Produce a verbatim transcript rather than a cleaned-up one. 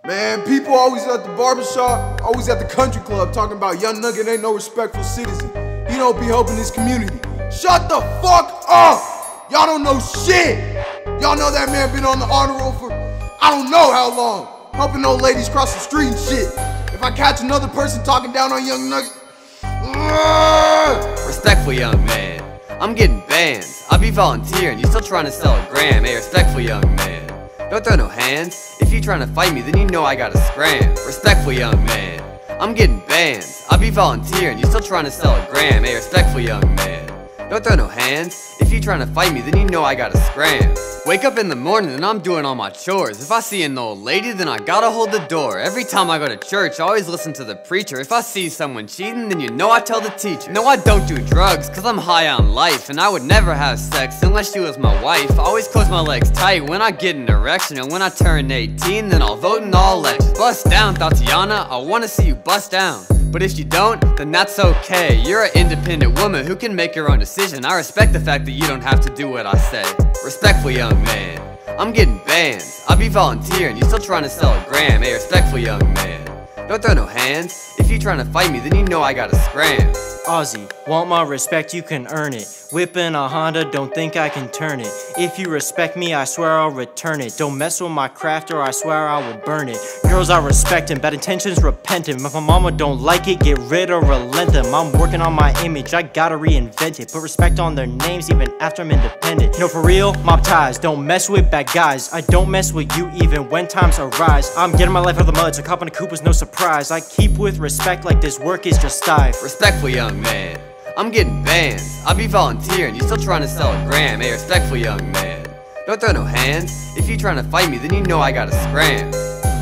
Man, people always at the barbershop, always at the country club talking about Young Nugget ain't no respectful citizen. He don't be helping his community. Shut the fuck up! Y'all don't know shit! Y'all know that man been on the honor roll for I don't know how long, helping old ladies cross the street and shit. If I catch another person talking down on Young Nugget, uh, respectful young man, I'm getting banned. I be volunteering, you still trying to sell a gram. Hey, respectful young man, don't throw no hands. If you trying to fight me, then you know I gotta scram. Respectful young man, I'm getting banned. I be volunteering, you still trying to sell a gram. Hey, respectful young man, don't throw no hands. If you trying to fight me, then you know I gotta scram. Wake up in the morning and I'm doing all my chores. If I see an old lady, then I gotta hold the door. Every time I go to church, I always listen to the preacher. If I see someone cheating, then you know I tell the teacher. No, I don't do drugs, cause I'm high on life. And I would never have sex unless she was my wife. I always close my legs tight when I get an erection. And when I turn eighteen, then I'll vote in all elections. Bust down, Tatiana, I wanna see you bust down. But if you don't, then that's okay. You're an independent woman who can make your own decision. I respect the fact that you don't have to do what I say. Respectful young man, I'm getting banned. I be volunteering, you still trying to sell a gram. Hey, respectful young man, don't throw no hands. If you trying to fight me, then you know I gotta scram. Aussie, want my respect, you can earn it. Whipping a Honda, don't think I can turn it. If you respect me, I swear I'll return it. Don't mess with my craft or I swear I will burn it. Girls I respect and bad intentions repentant. If my mama don't like it, get rid or relent them. I'm working on my image, I gotta reinvent it. Put respect on their names even after I'm independent. No, for real, mob ties, don't mess with bad guys. I don't mess with you even when times arise. I'm getting my life out of the mud, so copping a coupe was no surprise. I keep with respect like this work is just stiff. Respectful young man, I'm getting banned. I be volunteering, you still trying to sell a gram. Hey, respectful young man, don't throw no hands. If you trying to fight me, then you know I gotta scram.